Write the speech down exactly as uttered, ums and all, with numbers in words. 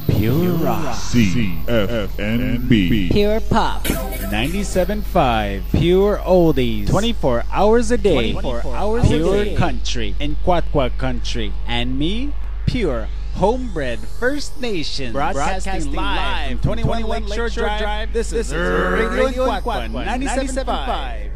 Pure Rock. C F N B. Pure Pop. ninety-seven point five. Pure Oldies. twenty-four hours a day. twenty-four hours Pure a day. Country. In Quatqua Country. And me, Pure Homebred First Nation. Broadcasting live from from twenty-one twenty-one Lakeshore Lakeshore Drive. Drive. This is This is Radio Radio in Quatqua Quatqua ninety-seven point five. ninety-seven point five.